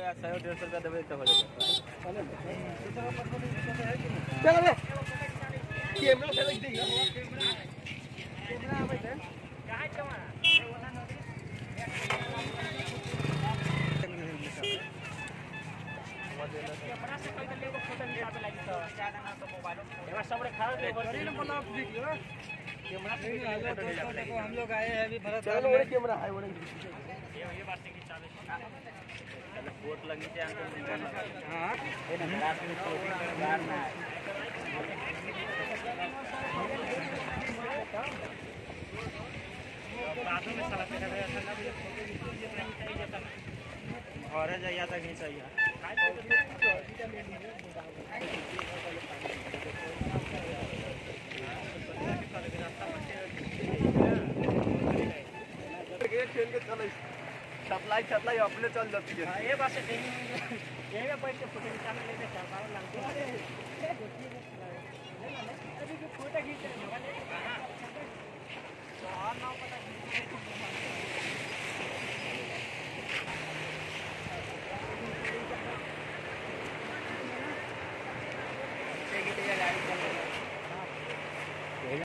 100-150 देवे तो हो जाता चल ले कैमरा से लग देगा कैमरा आवे है कहां कमा कैमरा से कोई लेको फोटो निकाले लागी तो ज्यादा ना तो मोबाइल एवा सबरे खा दे बड़ी मतलब वीडियो कैमरा से फोटो निकाले देखो हम लोग आए हैं अभी भरत चलो बड़े कैमरा है बड़े ये बात से कि चाले चलो बोट लगी थे अंकल हां ये ना रात में शूटिंग बाहर ना बातों में साला पे रहा था ना और है जाया तक नहीं चाहिए सप्लाई अपने चल जाती है ये बात है यही में बैठ के फोटो निकाल लेते हैं